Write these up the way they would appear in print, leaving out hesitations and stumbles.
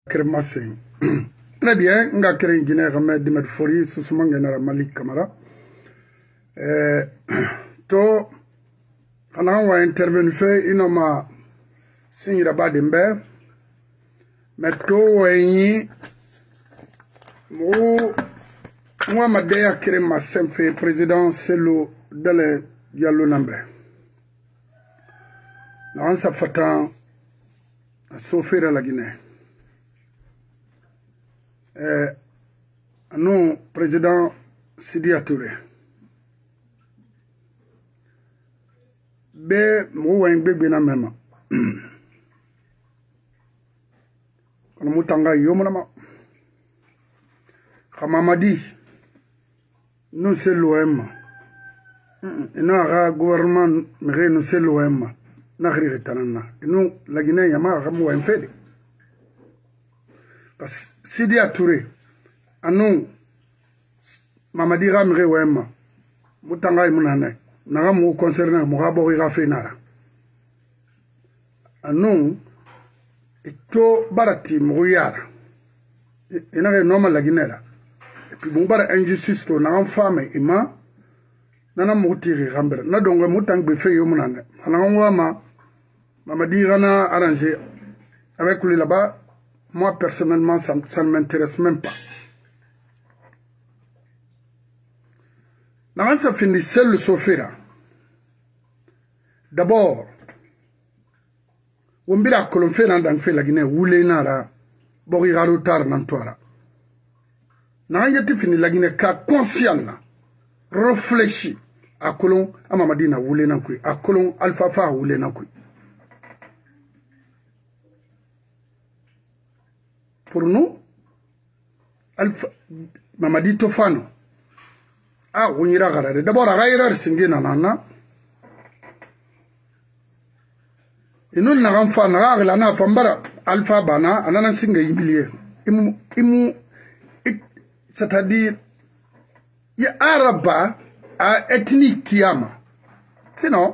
Kremassé. Très bien, on a créé une Guinée de Medfori, sous Malik Kamara. To, on a intervenu fait, il m'a signé là-bas d'Ember. Mais to, moi, ma déa créé ma fait président, c'est le Dele Diallo Nambe. Dans sa fatan, à souffrir à la Guinée. Nous, président Sidi Touré. Be mouwen bébé na même. On moutanga yomama. Kamamadi. Nous c'est l'OM. Et nous avons gouvernement, mais nous c'est l'OM. Nous, la Guinée, yama ramouwen fait. Parce que Sidi Touré, nous, Mamadi Ramre Wema, Moutanga Mounane, Naramu concerné, Mourabori Rafenara. Nous, et tout Barati, Mouyara, et n'a normal la Guinée. Et puis, bon, bar injustice, n'a femme et ma, Nana Moutiri Ramber, n'a donc Moutang Befé Yomunane. Anawama, Mamadi Rana arrangé avec lui là-bas. Moi, personnellement, ça ne m'intéresse même pas. Dans ça finit seul le sofera. D'abord, on bira que l'on fait dans la Guinée, où les nara, borigarutar nantoara. N'a pas fini la Guinée, car conscient, réfléchi à Colon, à Mamadina, où les nankui, à Colon, Alpha, où les nankui. Pour nous, Mamadi Tofano. Ah, on ira regarder. D'abord, à Gaïra, Singé Nanana. Et nous, n'avons pas de Fambara, Alpha Bana, Anana Singé Imbilier. C'est-à-dire, il y a Araba à ethnique Kiyama. Sinon,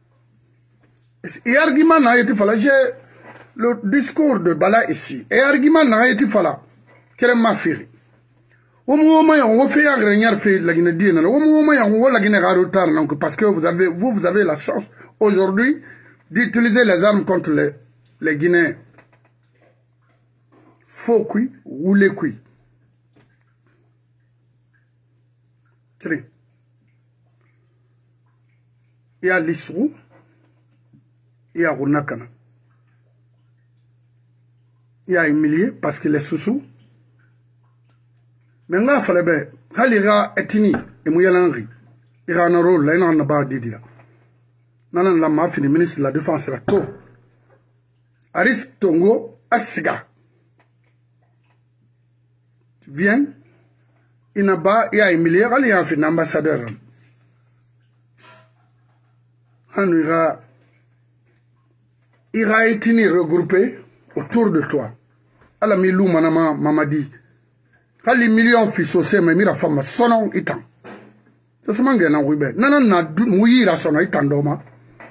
et argument n'a été fallu. Le discours de Bala ici, et argument n'a été fala, qu'elle m'a fait. Au moment où on fait un grenier fait la Guinée, au moment où on la Guinée retard, parce que vous avez la chance aujourd'hui d'utiliser les armes contre les Guinéens. Faux cuit ou les cuits. Il y a l'Issou, il y a Runakana. Il y a humilié parce qu'il est sous-sous. Mais là, il fallait bien. Quand il y a ethnie, et il y a l'enri. Il y a un rôle, là, il y a un bas d'idée. Nanan Lama, fini ministre de la Défense, là, tout. Aris Tongo, Asiga. Tu viens, il y a bas, il y a humilié, il y a un ambassadeur. Il y a ethnie regroupée autour de toi. Ala milou manama Mamadi. Kali million fisosé mais mira fama sonon itan. C'est ce mangue na wibe. Nana na mouira sonon itan doma.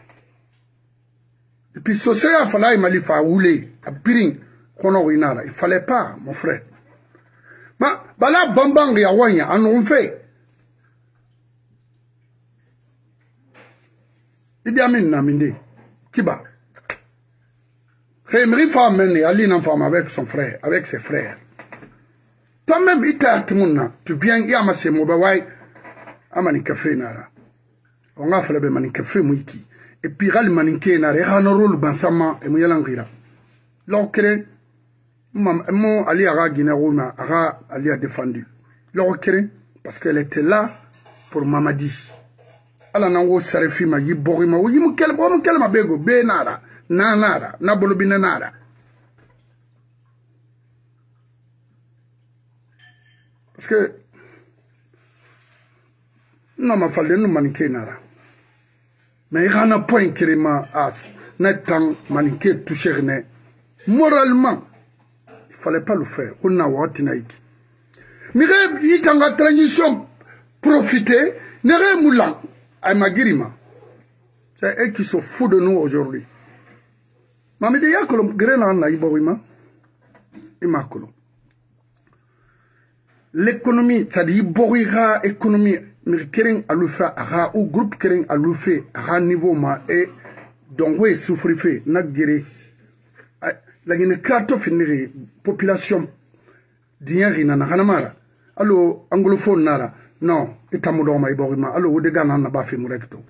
Et puis sosé a fallu malifa oulé a piring kono winara. Il fallait pas mon frère. Ma bala bambang ya wanya anon fait. Idi Amin na minde. Kiba. Rémeri femme Ali femme avec son frère, avec ses frères. Toi-même, tu viens, il y a ma semobawai, à Manicafé Nara. On a fait le Manicafé Mouiki. Et puis, Ral Maniké Nara, et Ranoro, Bansama, et Mouyalangira. L'ocré, mon Ali Ara Guinérouma, Ara Ali a défendu. L'ocré, parce qu'elle était là pour Mamadi. Ala Nango Sarefima, Yiborima, ou Yimukelma Bego, Benara. Nanara, Nabolobi Nanara. Parce que non m'a fallu nous maniquer nara. Mais il y a un point qui m'a as n'étant maniqué touché rien. Moralement, il fallait pas le faire. On a watinaiki. Mais il y a une transition profiter, n'est moulant à Magirima. C'est eux qui sont fous de nous aujourd'hui. Mamede ya kolom grena na iborima imakolo. L'économie, c'est-à-dire borira économie, kering alufa ara ou groupe kering alufe ara niveau ma et donc oui souffrir fait nagere la gine kato finiri population diari na hanamara allo anglophone nara non etamudo ma iborima allo wode gana na ba fe murekto.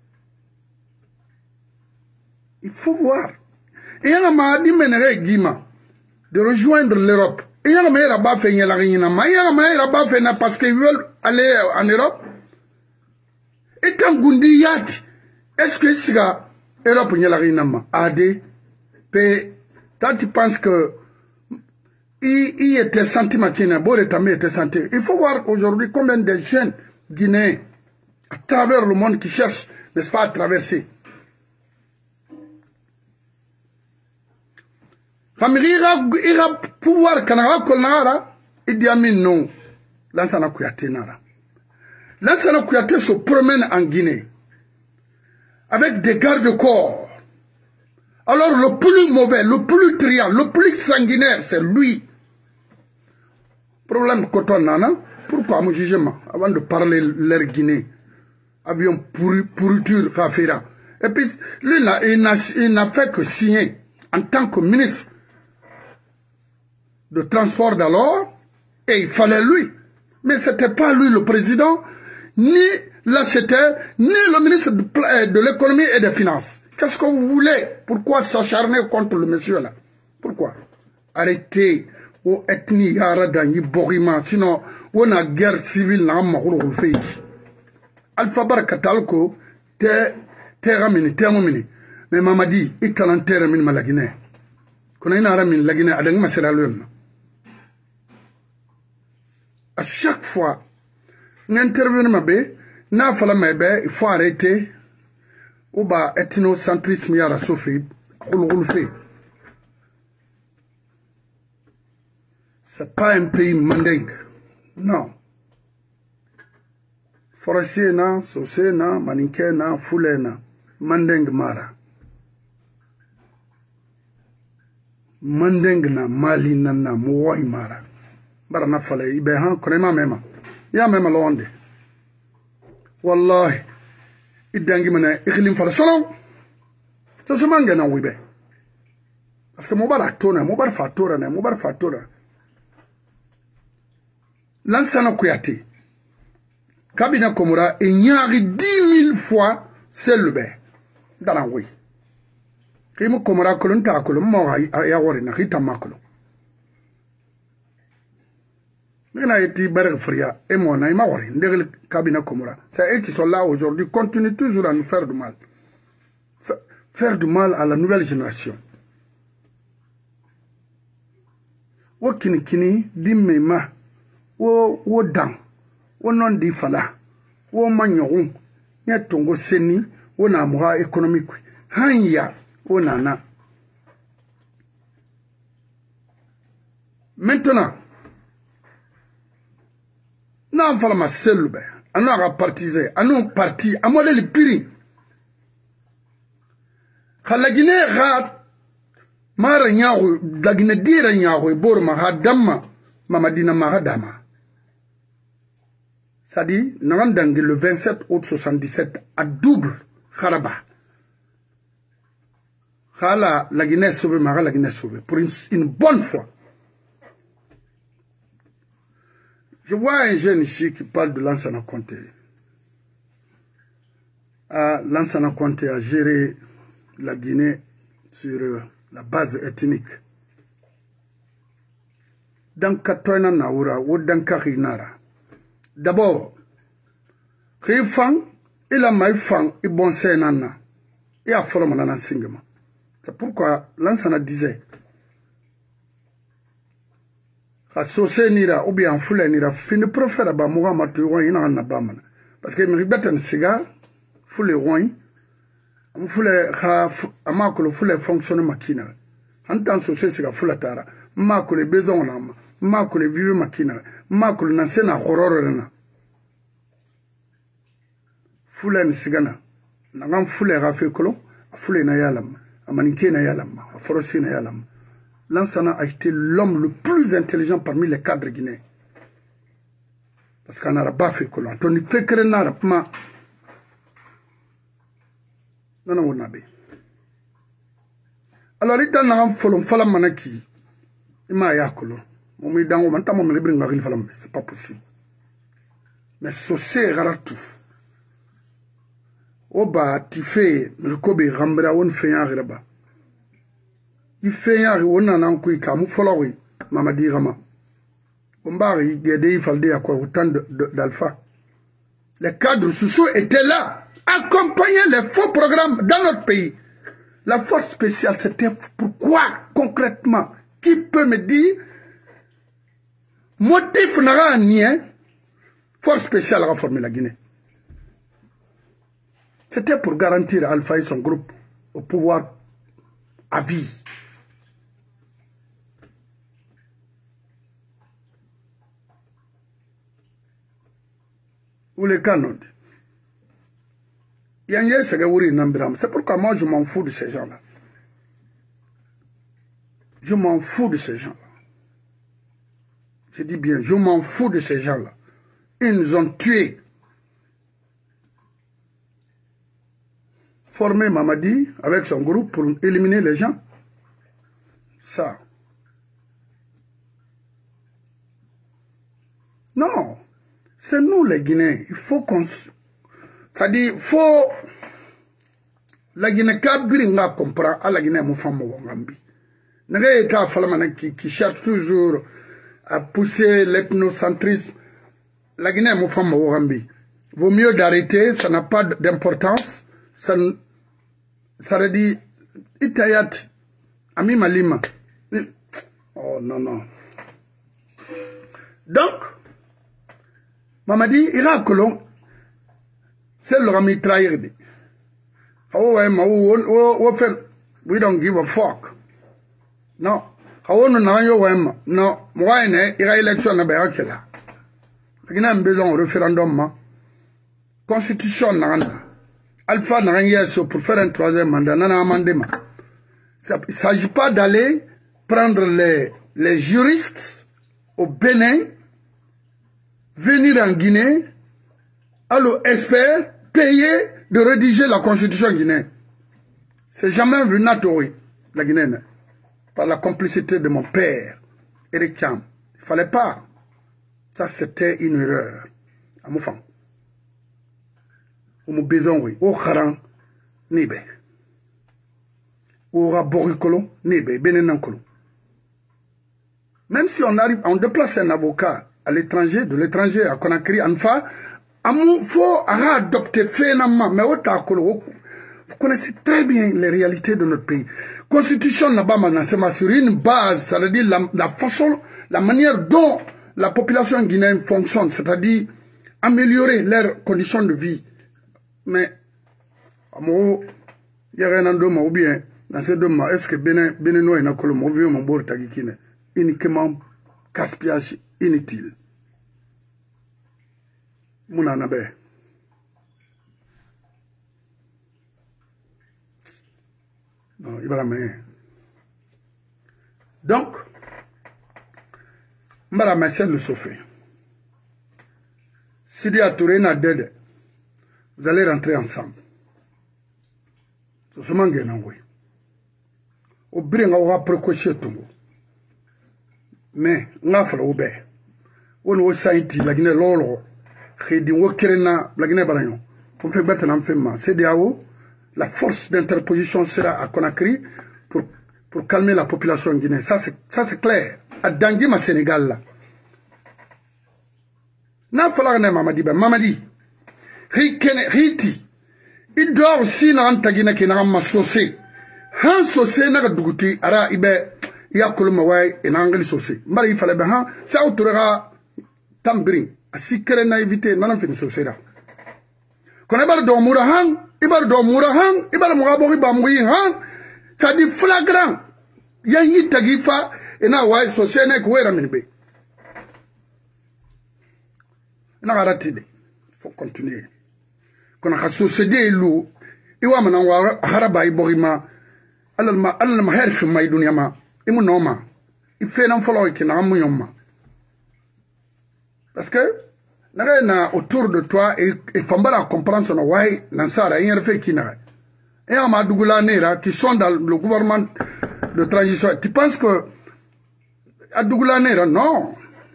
Il faut voir. Et yanga ma di menere gima de rejoindre l'Europe. Et yanga ma ira ba fe nyela ngina ma yanga ma ira ba fe na parce qu'ils veulent aller en Europe. Et quand Gundi Yati, est-ce que c'est l'Europe nyela ngina ma ade pe quand tu penses que il était sentiment qui n'a beau état était senti. Il faut voir aujourd'hui combien de jeunes Guinéens à travers le monde qui cherchent, n'est-ce pas, à traverser. Il va pouvoir Kanara Kolnara, Idi Amin non. Lansana Kouyaté Nara. Lansana Kouyaté se promène en Guinée avec des gardes-corps. Alors le plus mauvais, le plus triant, le plus sanguinaire, c'est lui. Problème Coton Nana, pourquoi mon jugement, avant de parler l'air Guinée, avion pourriture Kafira. Et puis, lui, il n'a fait que signer en tant que ministre de transport d'alors, et il fallait lui. Mais ce n'était pas lui le président, ni l'acheteur, ni le ministre de l'économie et des finances. Qu'est-ce que vous voulez? Pourquoi s'acharner contre le monsieur là? Pourquoi? Arrêtez aux ethnies yaradan borima, sinon on a guerre civile na mahoro fait. Alpha Barakatalko te ramini te momini. Mais Mamadi italantere min malagine. Kona ina ramin lagine adang masera luen. À chaque fois, n'intervenir ma bé, n'a fala mebe, il faut arrêter. Oba ethnocentrisme yara sofi, fait. C'est pas un pays mandingue. Non. Forestier na, Sosé na, Maninké na, Foulé na, mandingue mara. Mandingue na, Mali na, Mouai mara. Barana fale, ibehan, konema mema. Ya mema londe. Wallahi. Idangi mana ikhlim fala solo. Ça se mange na wibe. Parce que Moubarak tona, Moubarak fatora na, Moubarak fatora. Lansana Kouyaté, Kabina Komora, il y a 10 000 fois c'est le bain. Dans la rue. Kimo Komora Kolon Takolo, Mora Yawarina, Rita Makolo. Mais a été Berg Fria, et moi, Naïmawari, derrière Kabina Komora. C'est eux qui sont là aujourd'hui, continuent toujours à nous faire du mal. Faire du mal à la nouvelle génération. Wakini kini, dimema. Wo dang wo non di fala wo manyon nya tongo seni wo na amura économique hanya wo nana. Maintenant na fala ma selbe anu aga partisé anu parti amole le piri khala Guinée rat mara nyago la Guinée dira nyago bor ma hadama mamadina maradama. C'est-à-dire, le 27 août 77, à double Kharaba. Khala, la Guinée sauvée, Mara, la Guinée sauvée. Pour une bonne fois. Je vois un jeune ici qui parle de Lansana Conté. Lansana Conté a géré la Guinée sur la base ethnique. Dans Katoina Naoura, ou dans Karinara. D'abord, il a maïfang, il bon sénana, et a formé un enseignement. C'est pourquoi Lansana disait, Sosé nira, ou bien Foulé nira, fin de préfère à Mohamed Touan, il n'a pas. Parce que me répète un cigare, Foulé Rouen, Foulé, Amakolo Foulé fonctionne maquina. En tant que Sosé, c'est Foulé Tara, Makole besoin l'âme. Makole vive makina, makole nansena horrorena. Fule ni sigana, nagam fule rafe kolo, fule na yalam, amanike na yalam, aforosi na yalam. Lansana a été l'homme le plus intelligent parmi les cadres guinéens. Parce qu'on n'a pas fait colon. Tony fait que n'a pas. Non. Alors, il y a un folon falam manaki. Il m'a ya colon. Mon midango, maintenant, mon librin maril falam. C'est pas possible. Mais c'est rare tout. Oba, tu fais le kobe rambra, on fait un reba. Il fait un on a un coup, kamu folawi, Mamadi Rama. Ombari, il y a des faldes à quoi autant d'alpha. Les cadres sociaux étaient là, accompagnaient les faux programmes dans notre pays. La force spéciale, c'était pourquoi concrètement? Qui peut me dire motif n'a rien, force spéciale à reformer la Guinée? C'était pour garantir Alpha et son groupe au pouvoir à vie. Ou les canons. C'est pourquoi moi je m'en fous de ces gens-là. Je m'en fous de ces gens-là. Je dis bien, je m'en fous de ces gens-là. Ils nous ont tués. Formé Mamadi avec son groupe pour éliminer les gens. Ça. Non. C'est nous les Guinéens. Il faut qu'on... C'est-à-dire, il faut... La Guinée kabringa comprend à la Guinée moufam wangambi. N'est-ce pas Falamana qui cherche toujours à pousser l'ethnocentrisme. La Guinée moufam wangambi. Vaut mieux d'arrêter, ça n'a pas d'importance. Ça veut dire Itayat, Ami Malima. Oh non. Donc, Mamadi, ira colon, c'est le rami trahir. We don't give a fuck. No. No. Moi, ira élection na berakela. Il y a besoin de référendum. Constitution n'a Alpha n'a rien pour faire un troisième mandat. Il ne s'agit pas d'aller prendre les juristes au Bénin, venir en Guinée, alors espère payer de rédiger la constitution guinéenne. C'est jamais vu Natori, la Guinéenne, par la complicité de mon père, Eric Cham. Il ne fallait pas. Ça, c'était une erreur. À mon fan. Ou mon besoin, oui. Ou Kharan, Nibe. Ou Raboricolo, Nibe, Benenankolo. Même si on déplace un avocat à l'étranger, de l'étranger à Conakry, Anfa, il faut adopter finalement, mais vous connaissez très bien les réalités de notre pays. Constitution là-bas, c'est sur une base, ça veut dire la façon, la manière dont la population guinéenne fonctionne, c'est-à-dire améliorer leurs conditions de vie. Mais, il y a rien en ou bien, dans ces deux mois, est-ce que Béninois et Nakolo, vieux mon beau Tagikine, uniquement gaspillage inutile. Mounanabe. Non, il va la main. Donc, Mbara c'est le Sofé. Sidi Atouré n'a d'aide. Vous allez rentrer ensemble. C'est seulement Guénangoui. Au bringa aura précoché tout. Mais, n'a pas le bé. On va s'aïti, la Guinée lolo. Khedi wokerena, la Guinée balayon. On fait battre l'enfermement. C'est d'ao. La force d'interposition sera à Conakry pour calmer la population guinéenne. Ça, c'est clair. À Dangui, ma Sénégal, là. N'a fallu que Mamadi. Riti. Il doit aussi dans ta Guinée qui n'a pas saucé. Han saucé n'a pas douté. Ara, il y a Kolomawai et Nangle saucé. Mais il fallait bien, ça autoura Tambrin. Si quelqu'un n'a évité, n'a pas fait saucé là. Quand il va dans Mourahan, il va dans Mourahan, il va dans Mourabori Bamouin, ça dit flagrant. Il y a une tagifa et n'a pas saucé n'est qu'oué raminbe. Il n'a pas raté. Il faut continuer. Quand on a saucé l'eau, il va maintenant haraba iborima, alal ma herfi ma iduniama, imu noma il fait nan folo ki na mu yomma parce que na autour de toi et fambara comprendre son why nansara yin refait qui na et Amadougoula Nera qui sont dans le gouvernement de transition. Tu penses que Amadougoula Nera, non.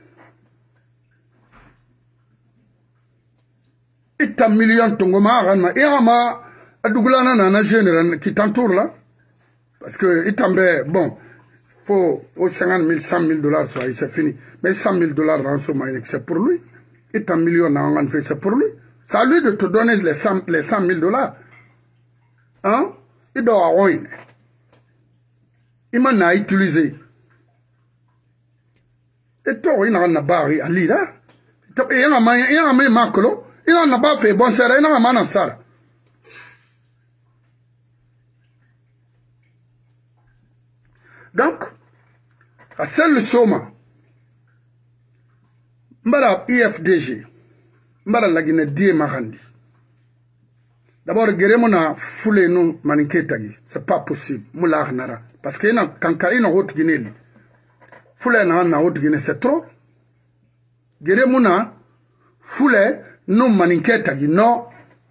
Et un million de Tongoma, et Amadougoula Nana général qui t'entoure là. Parce que il tombait, bon, faut au 50 000, 100 000 dollars, c'est fini. Mais 100 000 dollars en ce moment, c'est pour lui. Et un million, c'est pour lui. C'est à lui de te donner les 100 000 dollars. Hein? Il doit avoir une. Il m'a utilisé. Et toi, il n'a pas barré à l'île. Il n'a pas maclo. Il n'a pas fait bon serre. Il n'a pas mansar. Donc, à celle le soma. Mbara IFDG. Mbara la Guinée die Marandi. D'abord, Guéremona foule nous maniquetagi. C'est pas possible. Moula nara. Parce qu'il y a une haute Guinée. Foule na haute Guinée, c'est trop. Guéremona foule nous maniquetagi. Non.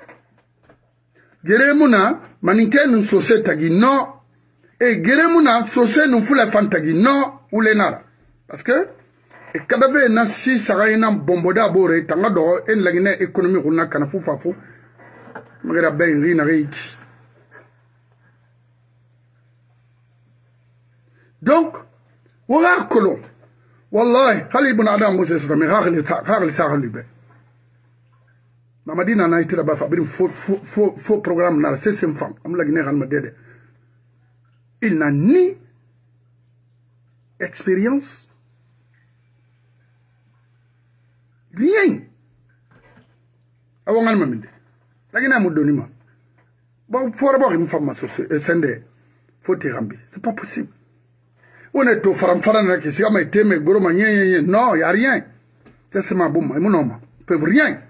Guéremona maniquet nous sauce tagi. Non. Et Guéremona sauce nous foule fantagi. Non. Ou les nara. Parce que, et kadave na si sarayna bomboda bore, tanga do en la Guinée économique on a kanafou fafou. Magara ben rina reiki. Donc, wala kolon. Wallahi, hali ibn Adam Moses rami khagli sa khalibe. Mamadina na itira ba fabri faux programme na c'est une femme. Am la Guinée ran ma dede. Il n'a ni expérience rien. Awangal maminde. La Guinée m'a donné. Bon, il faut avoir une femme faut te rambi. C'est pas possible. On est au faram qui s'est été mais gros non, il n'y a rien. C'est ma boum, mon homme. Ils peuvent rien.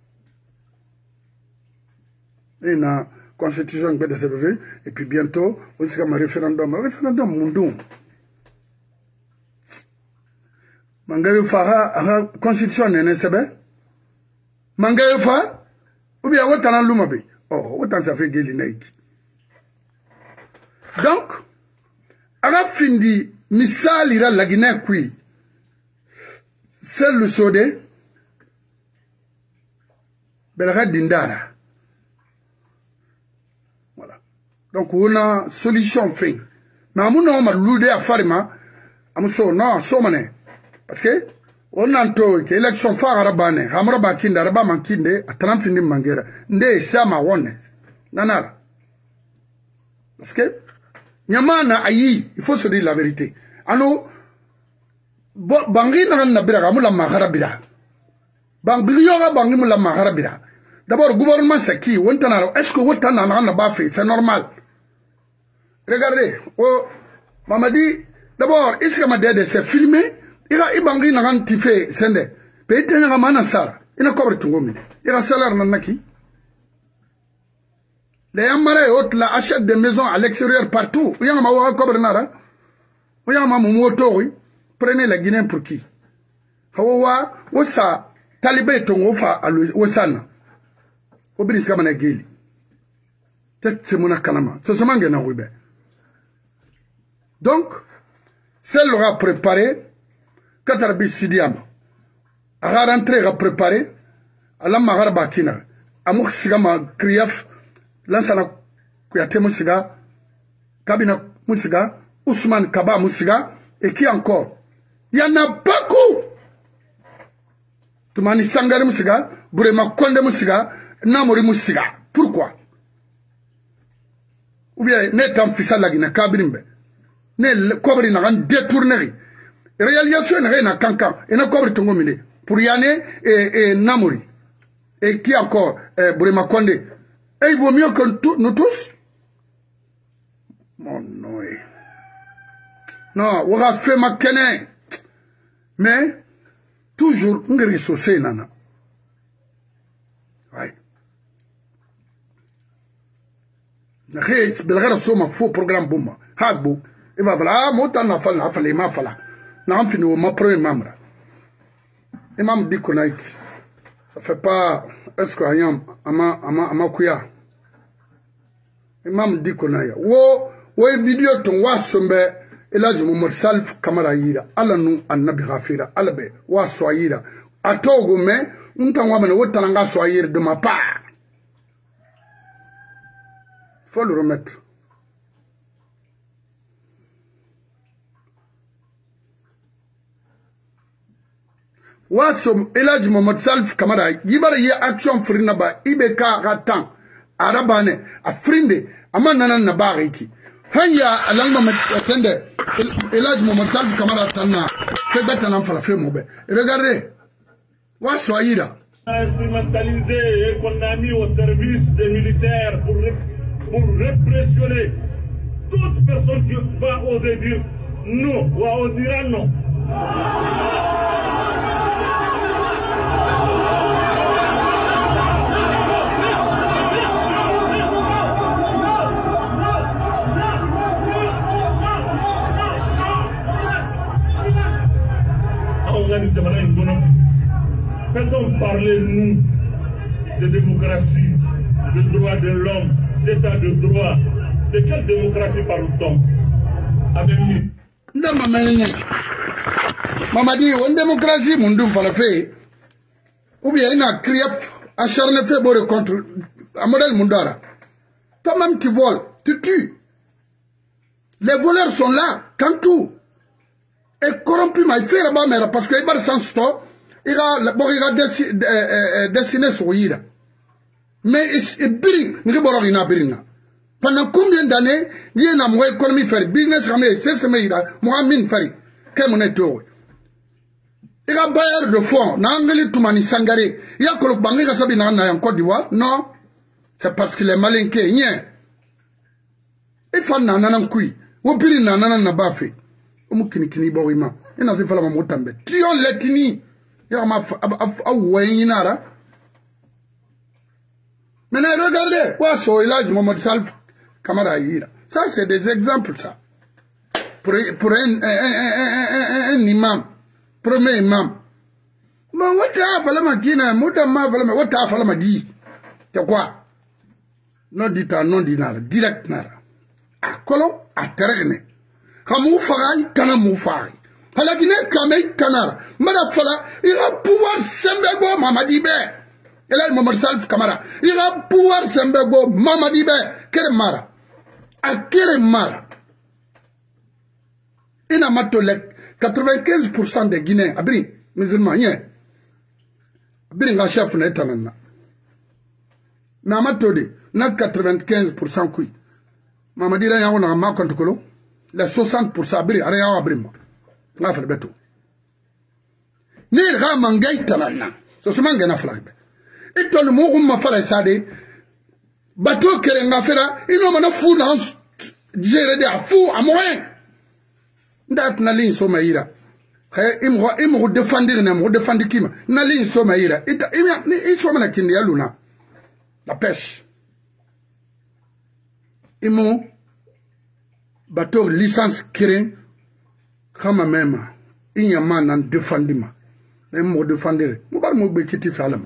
Et la constitution de s'élever, et puis bientôt, on sera un référendum. Un référendum, mon Mangayo Fara, constitution, n'est-ce pas? Mangayo Fara? Ou bien, autant en l'umabe. Oh, autant ça fait guéli naïki. Donc, à la fin de misal ira la Guinée qui c'est le sodé, belga dindara. Voilà. Donc, on a solution fait. Mais à mon nom, on a l'oudé à Farima, à mon son, non, somane. Parce que, on a entendu que l'élection phare arabane, Hamraba Kinde, Araba Mankinde, à Tranfini Mangera, Nde Sama Wonne, Nanara. Parce que, Nyamana ayi, il faut se dire la vérité. Alors, Bangi n'a pas la maharabira. Banglioga Bangi la maharabira. D'abord, le gouvernement c'est qui? Est-ce que Wotana n'a pas fait? C'est normal. Regardez, oh, Mamadi, d'abord, est-ce que ma dede c'est filmé? Ira ibangi na ganti fe sende pe tenya ga mana sara ina kobre tungomi ira salaire na naki les amara et la achètent des maisons à l'extérieur partout ou yanga ma wa kobre nara ou yanga ma moto oui prenez la Guinée pour qui hawa wosa talibé tongo fa wosana obris kama na geli tete mona kanama to somange na wibe donc celle aura préparé Katarbi Sidiam. A rentré à préparer. À la Maharba Kina. A Mouxigama Kriaf. Lansana Kuyate Moussiga. Kabina Moussiga. Ousmane Kaba Moussiga. Et qui encore? Il y en a beaucoup. Toumani Sangari Moussiga. Bourema Konde Moussiga. Namori Moussiga. Pourquoi? Ou bien, n'est en fissa la Guinée Kabrimbe. N'est Kobri n'a détourné. Réalisation n'est rien à Kankan. Et n'a pas de pour Yane et Namori. Et qui encore Bourema Konde. Et il vaut mieux que nous tous. Mon Noé. Non, on a fait ma kene. Mais, toujours, on est saucé, nana. Oui. Belgara Soma, faux programme Bouma. Hagbo. Il va voilà, ah, mota na fala, il m'a fala. N'a fini au ma premier membre. Imam dit qu'on a ça fait pas, est-ce qu'il y a ama kuya. Imam dit qu'on a wo vidéo ton wa sombe Elaji Mohamed Salif Kamara yira ala nu annabi ghafira ala be wa soyira atogo me unta wa mena wotana nga soyira de ma part. Faut le remettre. Wa som Elaji Mohamed Salif Kamara yibara ye action frina ba ibeka ratan arabane afrindi amana na bariki hanya alalma sende Elaji Mohamed Salif Kamara tanna fait battre fala fait mobe. Regardez wa soyira instrumentalisé et qu'on a mis au service des militaires pour répressionner toute personne qui va oser dire non ou on dira non. Quand on parlait, nous, de démocratie, de droits de l'homme, d'état de droit, de quelle démocratie parle-t-on? Avec lui. Maman dit, une démocratie, mon doux, va le faire. Ou bien, il a crié, acharné fait beau contre un modèle mondara. Toi-même, tu voles, tu tues. Les voleurs sont là, quand tout. Et corrompu, mais il fait là-bas, parce qu'il va sans stop. Il a dessiné sur Ira. Mais il bring, pendant combien d'années, il y a une économie faire business, c'est ce qu'il a, moi, mine faire. Qu'est-ce que tu il a bailleur de fonds, n'angeli Toumani Sangare. Il y a que le banquier qui s'habille en Côte d'Ivoire. Non, c'est parce qu'il est malinqué. Il faut n'en couille. Ou pire n'en pas fait. Ou kini borima. Il n'a pas fait la motambe. Tion letini. Maintenant, regardez, Elaji Mohamed Salif Kamara yira. Ça, c'est des exemples, ça. Pour un imam, premier imam. Mais what a fait la maquina, what a fait la magie? C'est quoi? Non dit à non dinar, direct nara. A colon, à terre. Kamou farai, kana mou farai. Halagine kamei kanara. Mada fala, il va pouvoir sembego Mamadibe. Elaji Mohamed Salif Kamara. Il va pouvoir sembego Mamadibe. Kere mara. A kere mara. Ina matolek 95% des Guinéens, abri, musulmans, yen. Abri nga chef na etanana. Na matode, na 95% kui. Mamadi la yango na ma kontukolo. La 60% abri, are yawo abri ma. Nga fere beto. Ni ga mangay tanana. So sumange na flagbe. Ito ni mogu mafala sade. Bato kere nga fera. Ino mana fou na jere de a fou a moyen. Ndat na lin so maïra. Imo défendir na mo défendir kima. Na lin so maïra. Ita ni so mana kindi ya luna. La pêche. Imo bato licence kere kama mema. Inya man nan défendima. Mais moi défendre moi mo be kiti falama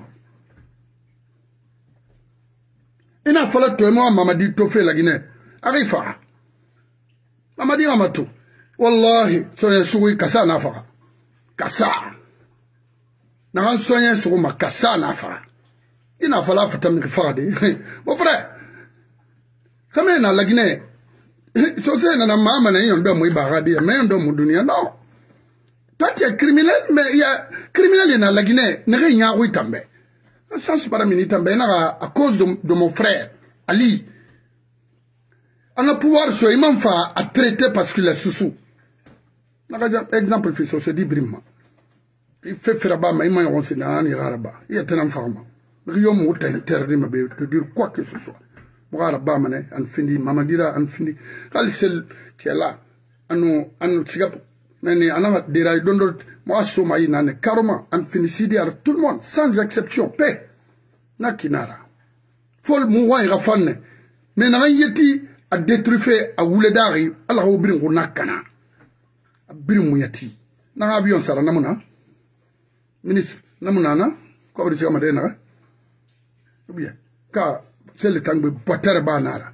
ina fala to mo Mamadi to fe la Guinée arifa Mamadi amatu wallahi sonya suwi kasa na fa kasa na sonya suwi ma kasa na fa ina fala fatam ki fade mon frère comme na la Guinée so c'est na mama na yon do mo ibagadi mais yon do mo dunia non. Toi, tu es criminel, mais il y a criminel dans la Guinée. Ne rien oui tambe. Ça c'est pas mini tambe. À cause de mon frère Ali. On a pouvoir sur imam fa à traiter parce qu'il est sous. Exemple fils c'est dit brimma. Il fait faire bas mais il m'a renseigné dans les arabes. Il y a tellement farma. Rio mo ta interdit de dire quoi que ce soit. Moi arabes mané an fini Mamadira an fini. Kalixel qui est là. Anu sigap. Mais anama dira dondo moi somaï nane carrément en finicidi à tout le monde sans exception paix na kinara fol mu wa ira fanne mais na yeti a détruit a wule dari ala ho birin ko nakana birin muyati na avion sara namuna ministre namuna na ko bari ci amade na bien ka c'est le temps de botter banara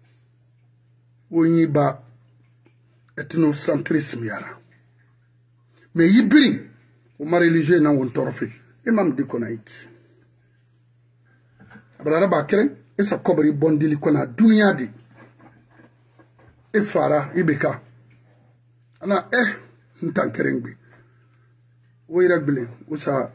woni ba ethnocentrisme yara mais yibiri o ma religieux na won torfi imam di konaiki abrara ba keren esa kobri bondili kona dunia di e fara ibeka ana ntan keren bi woyra bile usa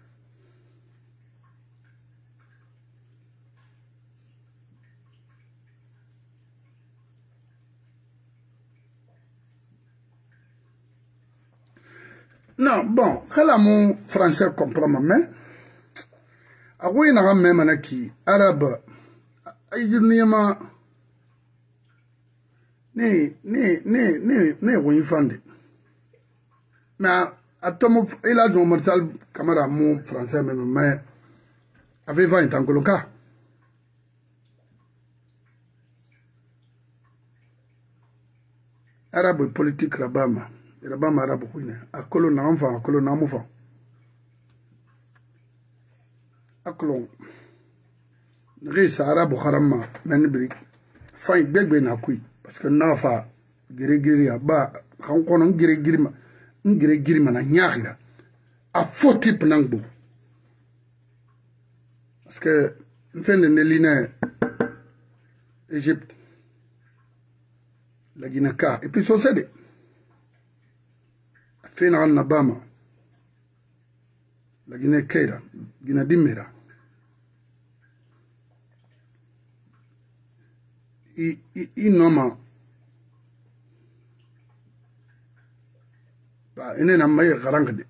non bon kala mon français comprend mais agoy na gamme manaki arabe ay duniyama ne woni fande mais atomo il a don mortal camara mon français même mais avait 20 ans coloca arabe politique rabama arabe kuine akolo na mfa akolo na mufa akolo resa arabe kharama menbrik fay begbe na kuy parce que nafa giri ba kan kono giri ma na nyakhira a fotip nangbo parce que mfende ne line Égypte la Guinée-Ka et puis so cede fina al nabama la Guinée-Keira Guinée-Dimera i noma ba ene na may garangde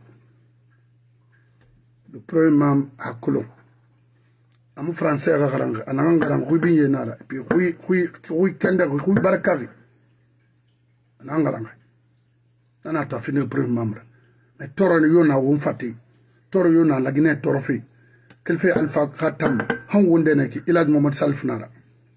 le premier mam hakolo am français ga garang ananga garang ku biye nala et puis ku kenda ku barakari ananga garang ana ta fini le premier membre mais toro yona won fati toro yona la Guinée toro fi kel fait alpha khatam han wonde neki ilad Mohamed Salif nara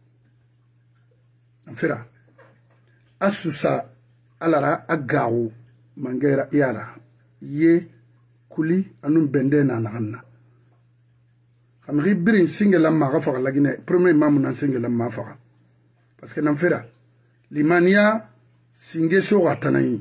fera asusa alara agawo mangera yara ye kuli anum bende na nanna amri birin singela ma gafa la Guinée premier membre nan singela ma fa parce que nan fera limania singe so watanayi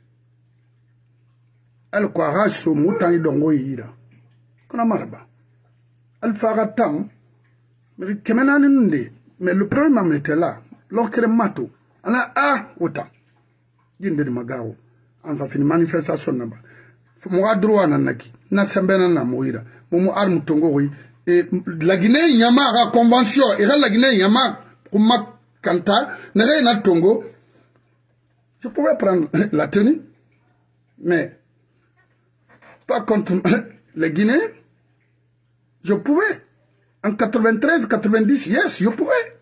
al kwa raso mutan dongo yira kona maraba al faratam mais kemenani nde mais le premier membre était là l'okere mato ana autant dinde de magawo en fa fini manifestation namba mo ga droit na naki na sembena na moira mo arme tongo wi et la Guinée nyama ga convention et la Guinée nyama kuma kanta na tongo je pouvais prendre la tenue mais pas contre les Guinéens je pouvais en 93 90 yes je pouvais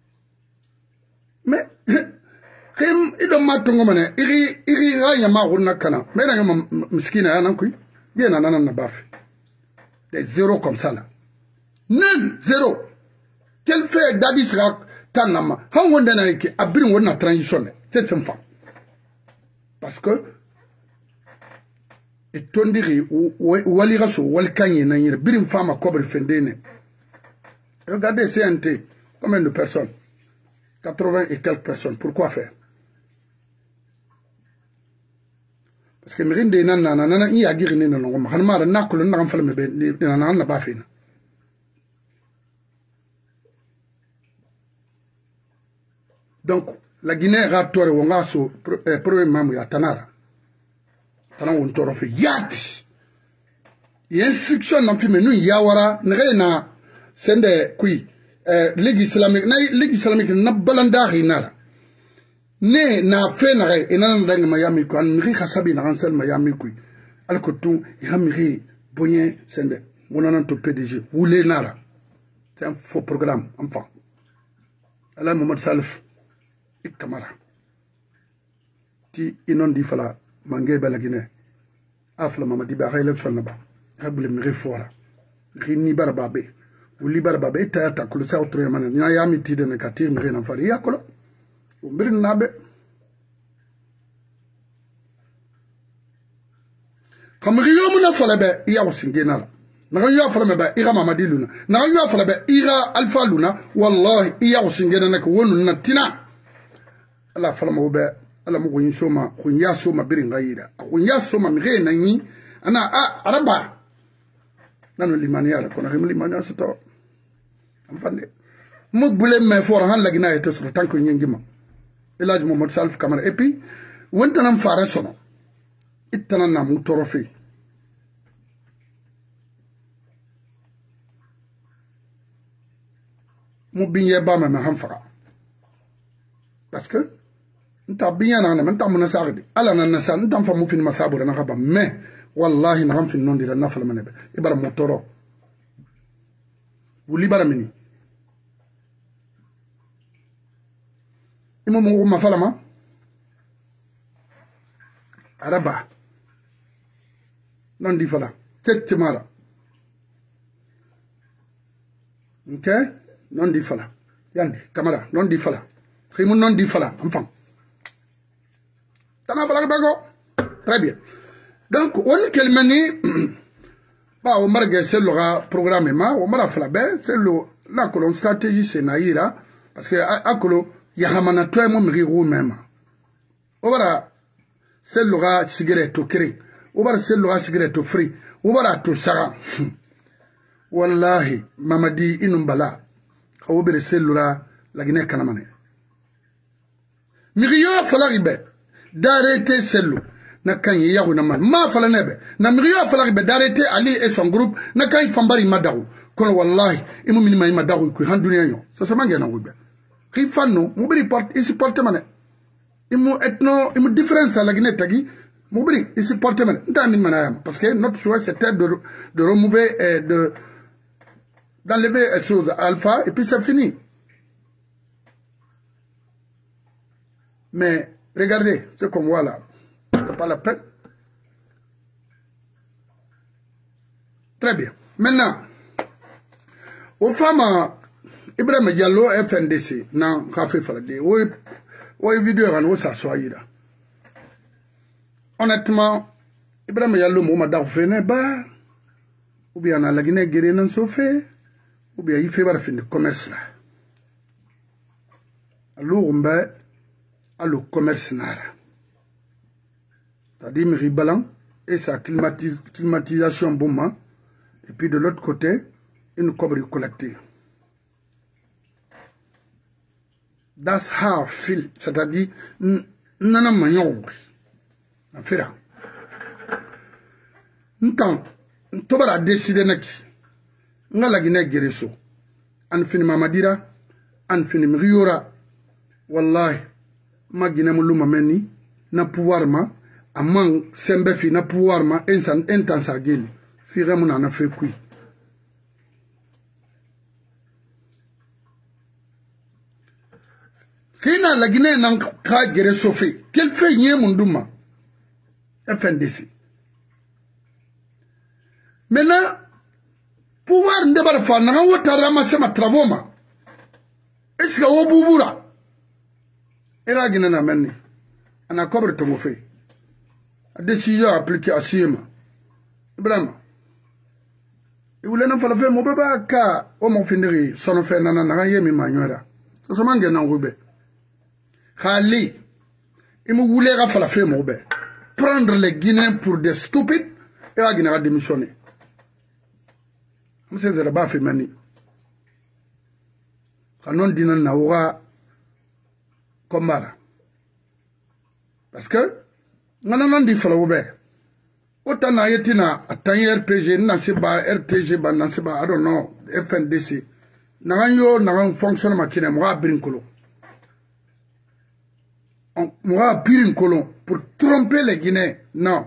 mais il doit matongo mané iri ranya ma wonna kana mais na yama miskina yana kuy bien nana na baf des zéro comme ça là nul zéro quel fait dadis rak tanama ha wonda na ki abrin wonna transition c'est une femme parce que et tondiri wali raso wal kanye na yir birim femme cobre fendene regardez CNT combien de personnes 80 et quelques personnes. Pourquoi faire? Parce que mirinde nana i agiri ne no ma hanma na ko na ngam me be na ba fina. Donc la Guinée raptore wonga so premier mamu ya tanara. Tanan won toro fe yati. Instruction na fi menu yawara na sende kui Ligue islamique na balandari nara ne na fenare enan dang Miami ko an mi khasabi na ansel Miami ko alkotou ihamiri bonye sende wonana to PDG wule nara c'est un faux programme enfin ala Mohamed Salif ikamara ti inondi fala mangé bela Guinée afla mamadi ba élection na ba habule mi fora rini barbabe Libar Babé, ta kulusa autre man, Yami Tide Nekatir, Mirena Faria Colo, umbirin nabe kamriyo muna falabe iya usingena la naga yo falabe ba ira mamadi luna naga yo falabe ira alfa luna wallahi iya usingena nak wonu na tina ala falamo be ala mo yin soma kun ya soma birin gayira kun ya soma mire nanyi ana araba nanu limaniya la kona limaniya sato am fande mo bule me for han lagina eto sur tanko nyengima elaj Mohamed Salif Camara et puis wontanam fara sono itana na mu torofi mu binye ba ma hanfara parce que nta binya na nta mun sardi ala na nasa nta fa mu fin masabura na gaba mais wallahi na fin non dira na fala manebe ibara mu toro wuli bara mini imo mu ma fala ma araba non di fala tette mara okay non di fala yandi Camara non di fala khimun non di fala enfant tana fala bago très bien donc on kelmani ba o marga c'est le programme ma o mara fala be c'est la colonne stratégie c'est naïra parce que akolo ya hamana toi mo miri ro même o bara c'est le cigarette au kiri o bara c'est le cigarette au free o bara to sara wallahi mamadi inumbala o bere c'est le la Guinée kanamane miri yo fala ribe d'arrêter celle na kan yahu na ma fala nebe na miriyo fala ribe d'arrêter Ali et son groupe na kan fambari madawu kono wallahi imu minima madawu ku handunya yo so so mangena ngube ki fanno mu bari porte ici porte mané imu etno imu différence la Guinée tagi mu bari ici porte mané nta min manayam parce que notre choix c'était de remover et d'enlever les choses alpha et puis c'est fini. Mais regardez ce qu'on voit là, c'est pas la peine. Très bien. Maintenant, aux femmes, Ibrahim Diallo FNDC, non, Rafé Falade, oui, vidéo, on s'assoit là. Honnêtement, Ibrahim Diallo, Mouma Darfene, bah, ou bien on a la Guinée guérie non saufé, ou bien il fait voir fin de commerce là. Alors, on va le commerce nara. C'est-à-dire Ribalan et sa climatisation bouma. Et puis de l'autre côté, une cobre collectée. That's how I feel. C'est-à-dire, nana manyon. Affaire. N'tant, n'tobara décidé naki. Nga la Guinée guéresso. An fini mamadira, an fini mriora. Wallahi. Ma Guinée moulou meni na pouvoir ma amang sembefi na pouvoir ma intensa geli fire mon na fait kui kina la Guinée nan ka gere sofi quel fait nye munduma FNDC maintenant pouvoir ndebar fa na wota ramasser ma travaux ma est-ce que au bubura Ela Guinée na meni ana cobre to mofe a décision appliquée à Sima Ibrahim il voulait na fala fe mo baba ka o mo finiri sono fe nana na yemi manyora so so mange na ngube khali imu voulait ga fala fe mo be prendre les Guinéens pour des stupides et la Guinée a démissionné monsieur Zerba fait mani kanon dinan na ora Komara. Parce que, on dit que autant na yetina atanye RPG, nasiba RTG, nasiba, I don't know, FNDC. Naranyo, naran fonctionne makine, moi brincolo. Moi brincolo pour tromper les Guinéens. Non.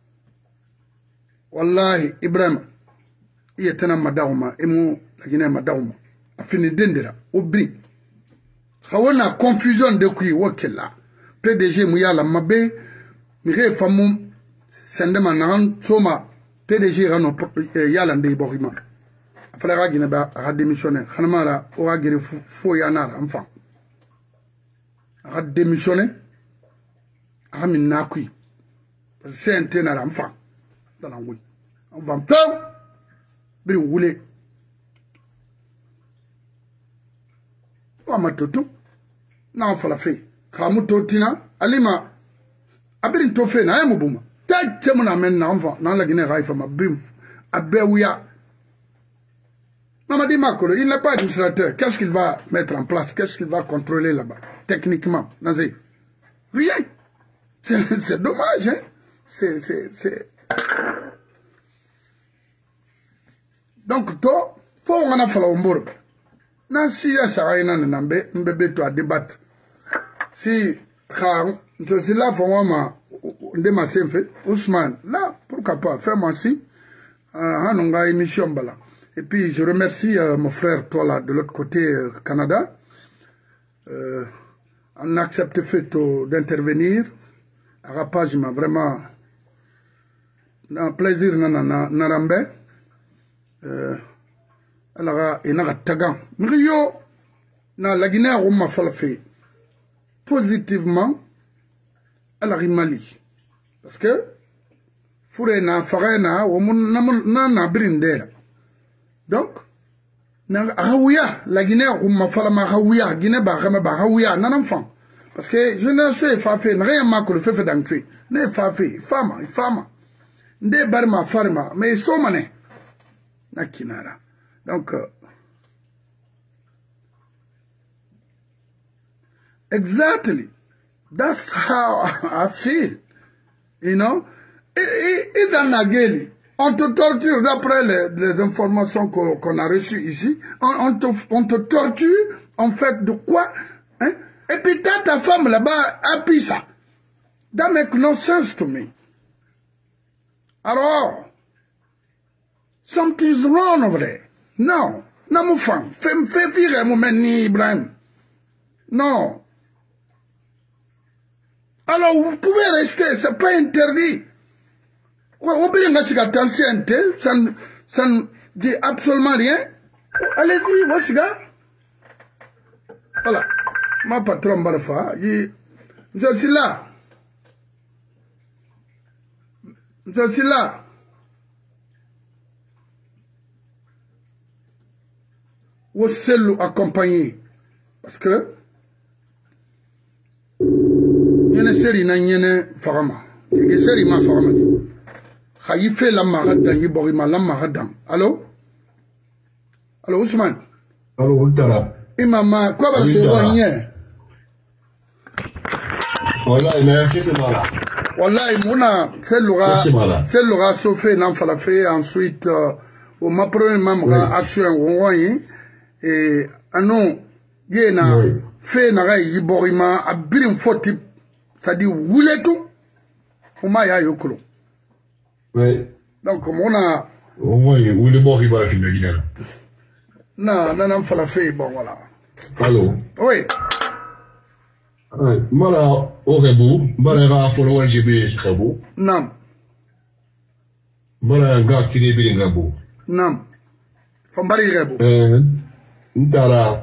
Wallahi, Ibrahim, il était na madauma, et moi, la Guinée madauma. A fini d'endera, au brin. On a confusion de qui wakela PDG muyala mabe mire famu sendema nan soma PDG rano yala ndey borima afala ga gina ba a démissionner khanamara o ga gere fo yanara enfant a démissionné. A mis nakui. Parce que c'est un ténor enfant. Dans la oui. On va me faire. Bien roulé. On m'a tout. Non, faut la faire. Kamu totina. Alima. Abin to fait na yamubouma. T'as que mon amène na enfant. Dans la Guinée, il faut ma bim. Abéouya. Mamadi Makolo, il n'est pas administrateur. Qu'est-ce qu'il va mettre en place? Qu'est-ce qu'il va contrôler là-bas? Techniquement, Nazé. Rien. C'est dommage, hein? C'est... Donc, toi, faut qu'on a fallu un bourg. Si ça a une année, on peut toi débattre. Si, c'est là, faut moi, Ousmane, là, pourquoi pas, fais-moi si, on a une émission, bala. Et puis, je remercie mon frère, toi, là, de l'autre côté, Canada. On a accepté d'intervenir. Arapage m'a vraiment un plaisir narambe. Alors, il y a un tagan. Rio, na la Guinée, on m'a fait positivement à la Mali. Parce que, Fouré na Farena, on n'a brindé. Donc, la Guinée, on m'a fait la Guinée, nan enfant. Parce que je ne sais pas faire rien que le fait d'un cul. Ne pas faire, femme. Ne barma farma, mais so mané. Nakinara. Donc, exactly. That's how I feel. You know? Et dans la gueule, on te torture d'après les informations qu'on a reçues ici. On te torture, en fait, de quoi? Hein? Et puis ta femme là-bas a pris ça. That make no sense to me. Alors, something's wrong over there. Non. Non, mon femme. Fais virer mon meni Ibrahim. Non. Alors, vous pouvez rester, c'est pas interdit. Ça ne dit absolument rien. Allez-y, voici gars. Voilà. Ma patronne Barfa, je suis là. Je suis là. Ou seul accompagné. Parce que il y a une série de Farama. Il y a une série de Farama. Il fait la marade, il y a la marade. Allô? Allô, Ousmane? Allô, Oudara. Et maman, quoi va se voir? Voilà, merci, c'est là. Voilà, c'est l'aura sauvé, n'en fallait faire ensuite, au ma première membre action, et non, il y a fait n'a yiborima, a bien fautif, c'est-à-dire, où est tout? Au maya yokolo. Oui. Donc, on a. Au moins, où est le bord qui va la finir? Non, fallait faire, bon, voilà. Allô? Oui. Mala Orebu, Mala Follow LGB Rebu. Non. Mala Gak Tiri Rebu. Non. Fambari Rebu. Ntara.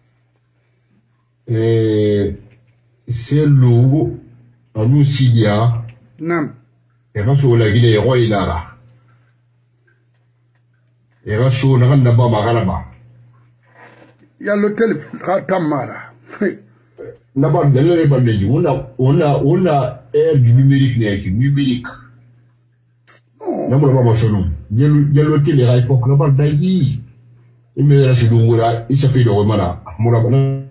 C'est l'eau, en nous Sidia. Non. Et rassure la Guinée, roi Inara. Et rassure la Randaba Magalaba. Il y a l'hôtel Ratamara. Oui. D'abord, on a air du numérique. Oh. D'abord, il y a l'hôtel les rails-pocs, d'abord, d'ailleurs, il me reste de Moura, il s'appelle de Romana, Moura,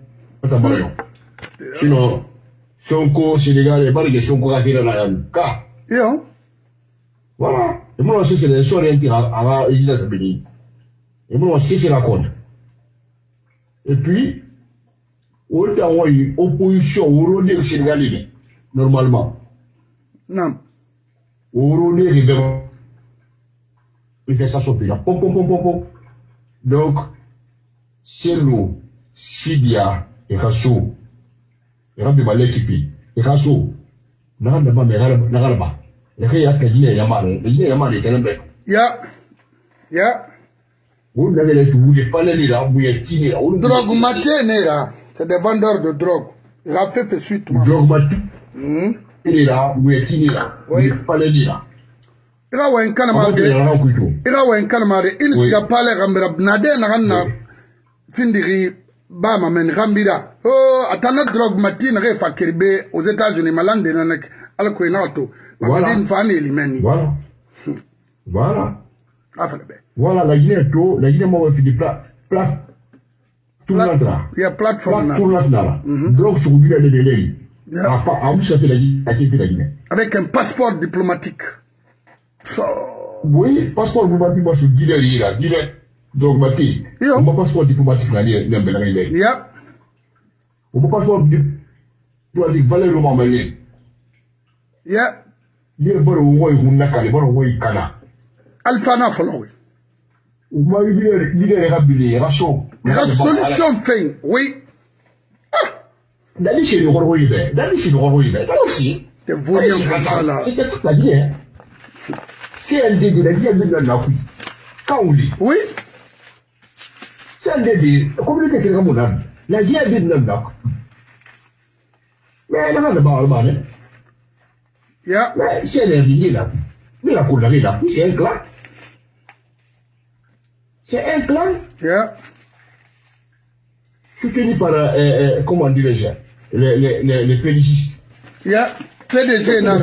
sinon, Sonko, Sénégal, et pas de Sonko à faire la cas. Voilà. Et moi, c'est les soirées qui ont existé à ce pays. Et moi, c'est la compte. Et puis, on a eu opposition au rôle du Sénégalais, normalement. Non. Au rôle du Sénégalais. Il fait ça sur le pays. Donc, c'est l'eau, Sidia et Rassou. Et Rabbi Malek, et Rassou. N'a pas de le rey a Guinée Yamare, le Guinée Yamare est un bec. Ya. Vous n'avez pas les là, vous êtes qui là. Drogue matin, c'est des vendeurs de drogue. fait suite. Dogmatique. Il est là, où est-il là? Il fallait dire là. Il a un canamade. Il a un canamade. Il s'y a parlé Rambira. Nade Narana. Findiri. Bama men Rambira. Oh, attends, drogue matin, Refa Kirbe aux États-Unis, Malande, Nanek, Alcoinato. Voilà. Voilà. Voilà. Voilà, la Guinée, la Guinée m'a fait des plats. Tout là. Il y a plateforme. Tout là. Drogue sur du délai. Avec un passeport diplomatique. Oui, passeport diplomatique, moi je dis là, dogmatique. Mon passeport diplomatique, là, il y a un bel yeah. Mon passeport diplomatique, valeur au moment là. Yeah. Il y a un bon roi, il y a un bon roi, il y a Alpha n'a fallu. Ou moi, il y a un rabbi, il y a un solution fin, oui. D'aller chez le roi, d'aller chez le roi, là aussi. T'es voyant comme ça, là. C'était toute la vie, hein. C'est un dé de la vie, elle est là, oui. Quand on dit. Oui. C'est un dé de, comme le décret comme on a. La vie, elle est là. Mais elle n'a pas le mal, yeah. Mais c'est un dé là. Mais la couleur est là. C'est un clan. C'est un clan. Yeah. Soutenu par, comment dirais-je, les pédigistes. Yeah. PDG Nara.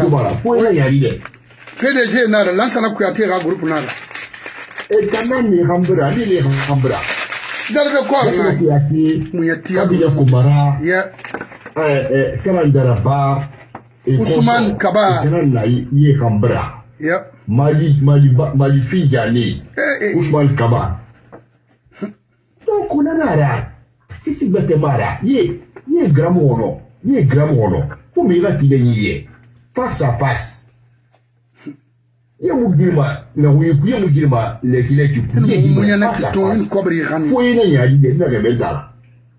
PDG Nara. Lansana Kouyaté a groupe Nara. Et quand même, les Rambra, les Rambra. Dans le corps, Kouyaté, Kabila Koumara, Sarandaraba, Ousmane Kaba. Les Rambra. Yeah. Mali Fidjani, Ousmane Kaba. Donc, on a là. Si c'est Batemara, il est grand mono. Il est grand mono. Pour me la piller, face à face. Il y a un mouvement, il y a un mouvement, les filets qui poussent. Il y a un cobri. Faut y aller, il y a un bel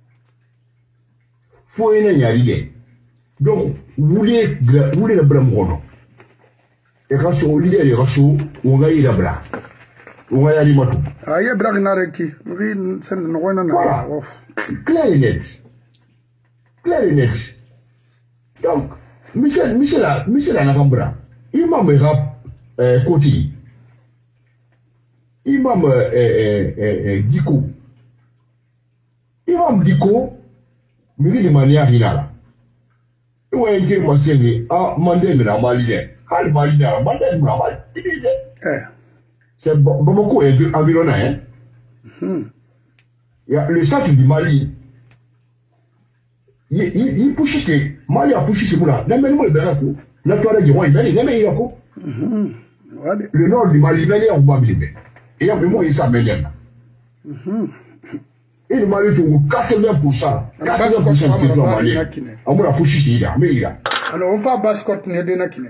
faut y aller. Donc, vous voulez le bras mono. Et quand on lit les rachos, on va y aller bras. On va y aller matou. Ah, il y a bras nareki. Oui, c'est une voilà. Clair et net. Clair et net. Donc, Michel Anagambra, imam rap Koti, imam Diko, imam Diko, mais il m'a dit à il va dire, moi, c'est mandé na malien, hal malien, mandé na malien. C'est beaucoup environnant, hein. Il y a le centre du Mali. Il pousse que Mali a poussé ce bout-là. Le nord du Mali, il est en bas. Et il y a vraiment ça, et le Mali, 80%. 80% du Mali. On va pousser il y a. Alors, on va bascotte ne denakine.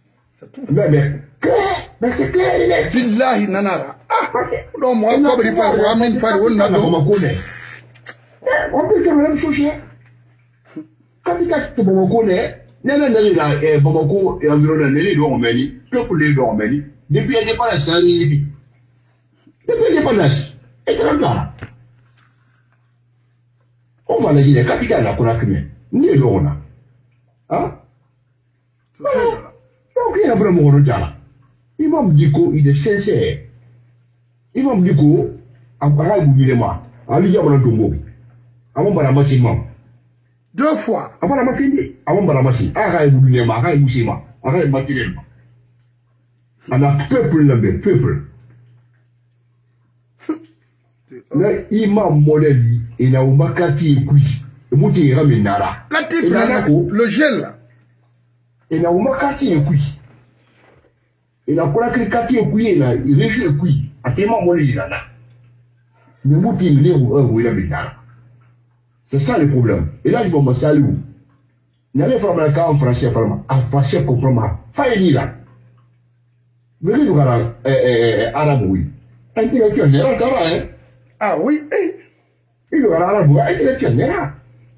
Mais c'est clair, il est. Billahi nanara. Ah, non, moi, comme il faut, Amin Far, on a donc. On peut faire la même chose. Quand il y a Bamako, Bamako et environ les deux en Mali, peuple les deux en Mali, depuis l'indépendance, depuis l'indépendance, et très bien. On va la dire, la capitale, la Conakry, ni le Rona. Hein? Donc, il y a vraiment un regard. Imam Diko, il est sincère. Imam Diko, en parlant du gouvernement, en lui disant Tombo, avant Baramassi, deux fois. Avant Baramassi, arrête du gouvernement, arrête Moussima, arrête matériellement. On a peuple là, peuple. Mais Imam Moledi, il a un makati et kui, et Mouti Raminara. La tif, le gel. Il a un makati et kui. Il a quoi que kati et kui, il a réussi et kui. A tellement Moledi là. Mais Mouti il est où il a mis là. C'est ça le problème. Et là, ils vont me saluer. Il y a les femmes en français, en français, comprendre. Faïdi là. Mais il y a arabe, oui. Intellectuel, il y a un ah oui, il y a un arabe, intellectuel, il y a un.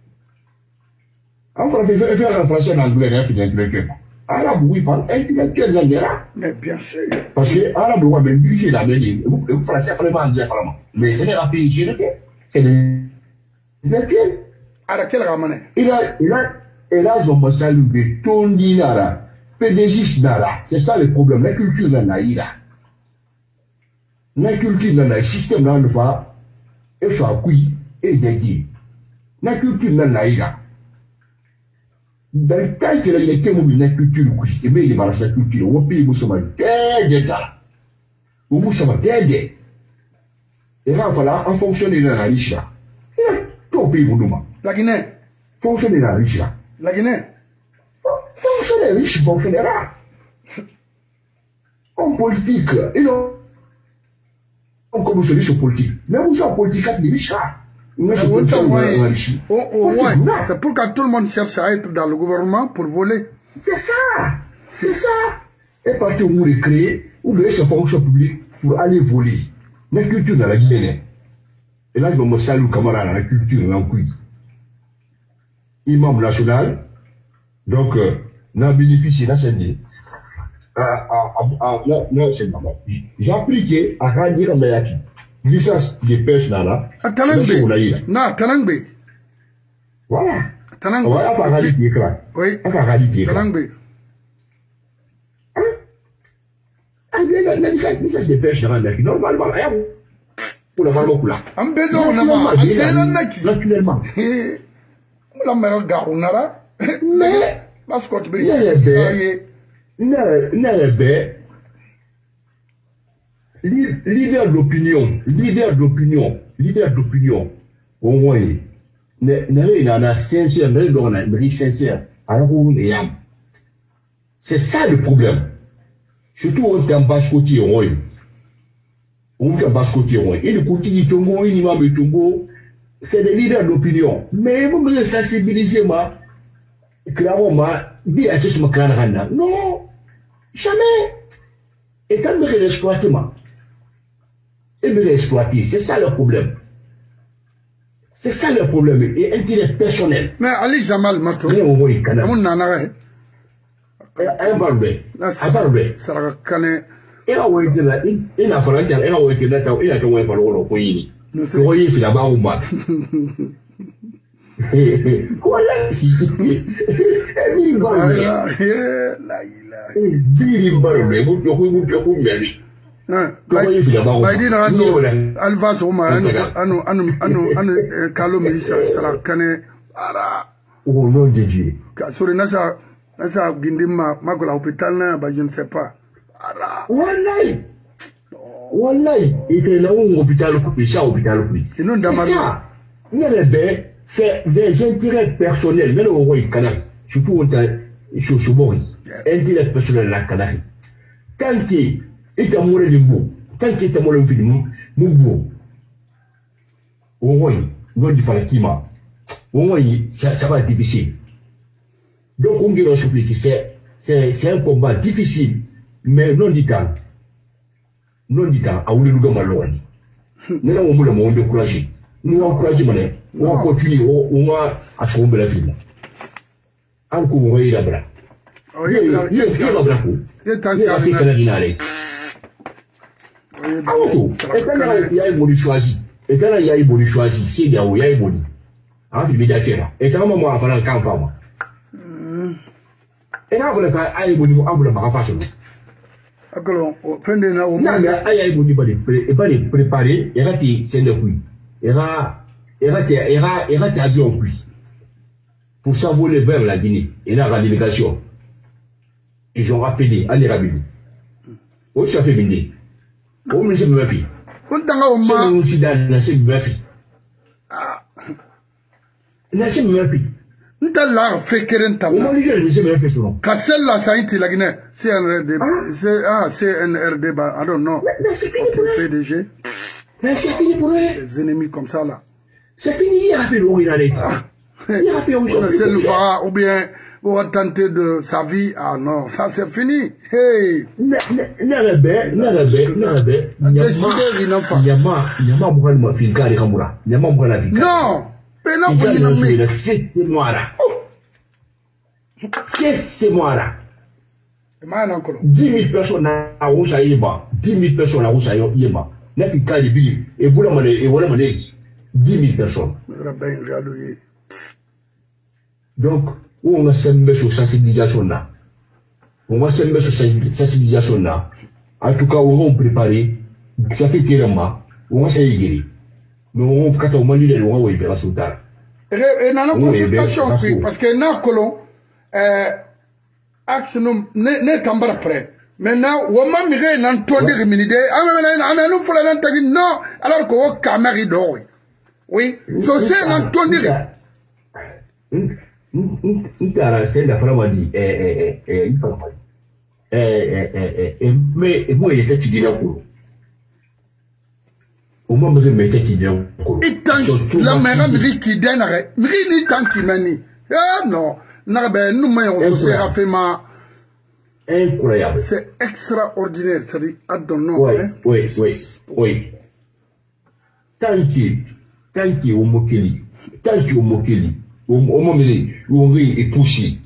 En français, il fait en français, en anglais, il y a un intellectuel. Arabe, oui, intellectuel, il y a un. Mais bien sûr. Parce que l'arabe, on va même diriger la mêlée. Le français, vraiment, il y a vraiment. Mais il y a un pays, je le fais. C'est des intellectuels. Ara quel ramane? Il a son salut de Tondi Nara, PDG Nara. C'est ça le problème. La culture de Naïra. La culture de Naïra, système dans le fa, et soit qui, et dédié. La culture de Naïra. Dans le cas qu'il y a été mobile, la culture, et bien il va la culture, on peut vous sauver des gars. Vous savez, dédié. Et là, voilà, en fonction de la riche là. Tout pays vous demande. La Guinée. Fonctionner la riche là. La Guinée. Fonctionner riche fonctionnera. En politique, ils ont comme solution politique. Mais vous savez, politique, les riches là. C'est pour que tout le monde cherche à être dans le gouvernement pour voler. C'est ça. C'est ça. Et parti où vous les créez, vous voulez cette fonction publique pour aller voler. La culture dans la Guinée. Et là, je me salue camarade dans la culture dans le pays. Imam national, donc, n'a bénéficié d'un CND. Non, c'est normal. J'ai appliqué à Randir Mayaki. Licence de pêche là. À Talangbe. Non, Talangbe. Voilà. Talangbe. Voilà, à Randir là. Oui. À Randir. Talangbe. La licence de pêche là, normalement, pour la Malmokula. En besoin, on a naturellement. La mère Garounara. Mais, parce que tu veux dire, leader d'opinion, au moins, c'est ça le problème. Surtout on est en basse côté, et le côté du Tongo, l'imam du Tongo, c'est des leaders d'opinion. Mais vous me sensibilisez, moi, clairement, bien à tout ce que non, jamais. Et quand vous exploitez, moi, et me exploiter, c'est ça le problème. C'est ça le problème, et intérêt personnel. Mais Ali Jamal Mato, on nana, un barbé, un barbé. Ça va canner. Et là, on est là, il a fallu dire, il a été là, il a été fallu au pays. Vous voyez, il a pas ou mal. Voilà. Alva Soma, anu Kalo Melissa sera canné. Au nom de Dieu. Sur Nasa Gindima, Magola Hôpital, je ne sais pas. Wallahi, et c'est là où l'hôpital coupé, ça, hôpital coupé. C'est ça. Il y a des intérêts personnels, même au roi Canari, surtout on t'a chauffé, intérêts personnels la Canari. Tant qu'il est à mourir du mot, tant qu'il est à mourir du mot, au roi, non du Falakima, au roi, ça va être difficile. Donc on dit au chauffeur que c'est un combat difficile, mais non du temps. Non dit à où nous sommes malheureux. Nous avons le monde encouragé. Nous encourageons maintenant. On va continuer, on va à ce qu'on veut la vie. Encore on va y là-bas. Il y a là-bas. Il y a une choisi. Et quand il y a une choisi, c'est bien où il y a une bonne. En fait, médiateur. Et quand on va faire un camp, et là, on va faire un bonne, on va faire un façon. Non, mais aïe, il va les préparer, il va c'est le bruit. Il va avion cuit. Pour s'envoler vers la Guinée, et là, la délégation. Ils ont rappelé, allez, rappelé. Où ça fait bindi? Où me c'est ma fille? C'est un incident, c'est ma fille. C'est ma fille. Ndala fekeren tamna. Kassel la sainti la Guinée. CNRD. CNRD, I don't know. PDG. Mais c'est fini pour eux. Des ennemis comme ça là. C'est fini, il a fait l'eau, il a l'état. Il a fait l'eau. C'est le va ou bien on va tenter de sa vie. Ah non, ça c'est fini. Hey. Non. C'est moi là. C'est moi là. 10 000 personnes à Roussaïba. 10 000 personnes à Roussaïba. N'a fait qu'à et voilà, 10 000 personnes. Donc, on a semé sur sensibilisation là. On va semé sur sensibilisation là. En tout cas, on va préparer. Ça fait tellement. On va s'y mais on va faire au moins l'idée, on va y faire la soutane. Et dans la consultation, parce que dans le colon, axe nous n'est pas prêt. Maintenant, on m'a mis un tour de minidé. Nous faut la non, alors qu'on caméra d'or. Oui, c'est un tour de. C'est la femme a dit, mais moi, il était dit là. Au moment où je me disais qu'il la mère qui dénare, ni tant qu'il manie. Ah non, nous m'avons fait ma. Incroyable. C'est extraordinaire, ça dit, adonnons. Oui. Tant qu'il au mokeli, au moment où on est poussé,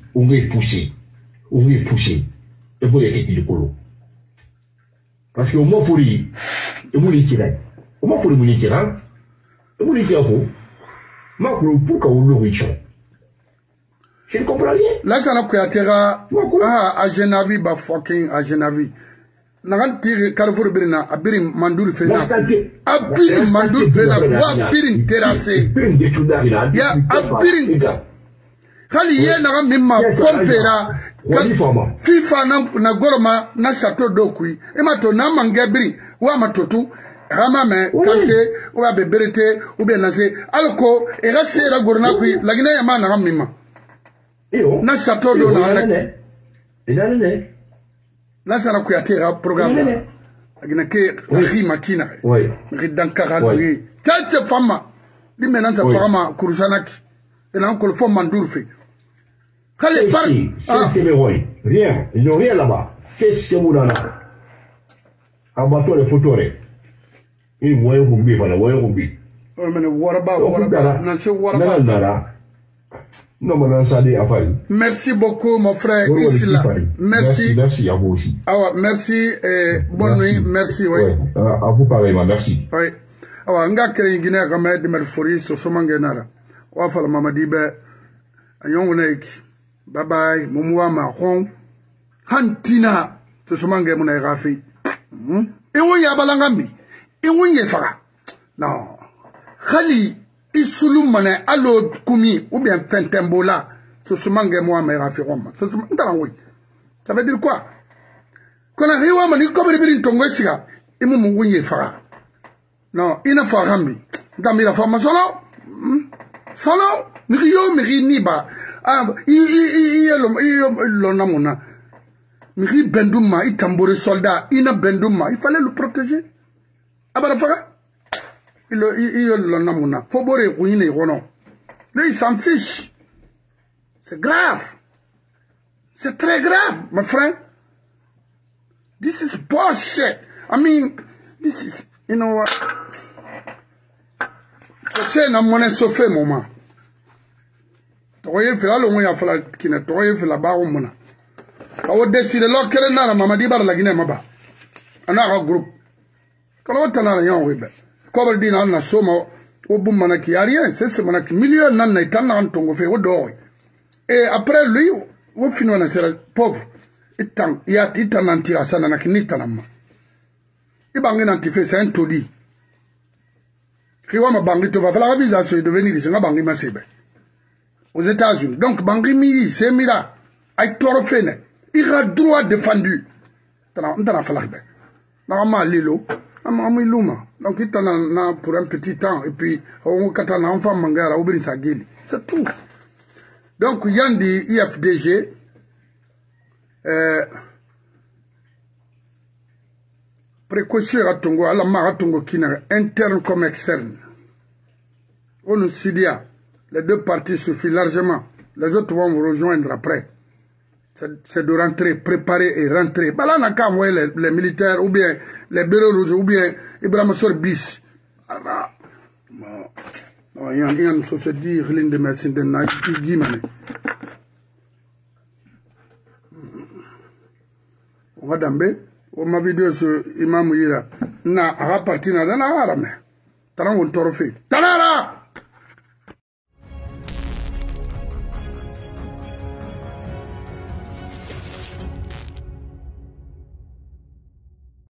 et pour les équipes de colo. Parce qu'au moins, pour lui, comment pour le moniteur, et vous dites à vous, pourquoi vous le riche? Je ne comprends rien. Là, ça n'a pas été à Genavi, bah fucking à Genavi. N'a tiré Carrefour Brina, à Birim Mandoul Fena, à Birim Mandoul Fena, ou à Birim Terrassé. Il y a à Birim. Kali yé n'a mimma pompera, FIFA na goroma na château d'Okui, et mato na mangabri, ou à matotu. Ramame, Kante, ou à Beberete, ou bien Nazé, Alco, et Rassé la Gournakui, la Guinée-Yaman Ramima. Na château de la Là, ça n'a pas été programme. La Guinée, Rima Kina, Ridankara, quelques femmes, les ménages à Farama, Kursanaki, et là, encore le fond Mandourfe. C'est rien, ils n'ont rien là-bas. C'est Moulana. En bateau les photos. Il voit un bébé, voilà, voit un bébé. Merci beaucoup, mon frère Isla. Merci à vous aussi. Merci et bonne nuit. Merci, oui. À vous pareillement, merci. Oui. Alors, on a créé une Guinée de Merfouri sur Somangenara. On va faire le Mamadibe. Bye bye. Moumouama, Hong. Hantina. To Somangemuna Rafi. Et où y a Balangambi? Et où y a non. Khali, Isoulou Mané, Allo Koumi, ou bien Fentembola, ce Somangue moi, mais Rafiroma. Ça veut dire quoi? Quand on a réussi à dire comme il Tongo Siga, il m'a mouillé Fara. Non, il n'a pas rambi. Dans la formation, solo, Rio, Miri Niba, il y a l'onamona. Miri Bendouma, il tambouré soldat, il n'a Bendouma, il fallait le protéger. Abarafara? Il l'en a mon Fobore ruiné Ronan. Là, il s'en fiche. C'est grave. C'est très grave, my friend. This is bullshit. I mean, this is, you know what? C'est un monnaie sauvé, maman. Toye fait la longue ya fala kina toye fait la barre mona. Quand on décide là qu'elle n'a la maman dit bar la Guinée maba. On a un groupe. Quand on t'en a rien oui ben. Comme dit dans la somme au bout manaki a rien, c'est manaki milieu nan na itana antongo fait au dehors. Et après lui, au final c'est pauvre. Itan ya itan anti asana na kinitanama. Ibangi nanti fait c'est un todi. Kiwa ma bangi to va faire la visa sur devenir ici nga bangi masebe. Aux États-Unis. Donc bangi mi c'est mira. Ay toro fene. Il a droit défendu. Tana fala be. Na ma lilo. Donc, il t'en a pour un petit temps, et puis, on a un enfant mangara, ou bien sa gueule. C'est tout. Donc, il y a des IFDG, précaution à Tongo, à la Maratongo qui n'est interne comme externe. On nous dit, les deux parties suffisent largement. Les autres vont vous rejoindre après. C'est de rentrer, préparer et rentrer. Bah là, on a qu'à envoyer les militaires, ou bien les bureaux rouges, ou bien Ibrahim Sor bis. Il y a une société, l'une de mes syndicats, qui dit, on va d'emblée, on m'a vidéo sur Imam Yira. Na, à partir de là, on a un trophée. Tanara!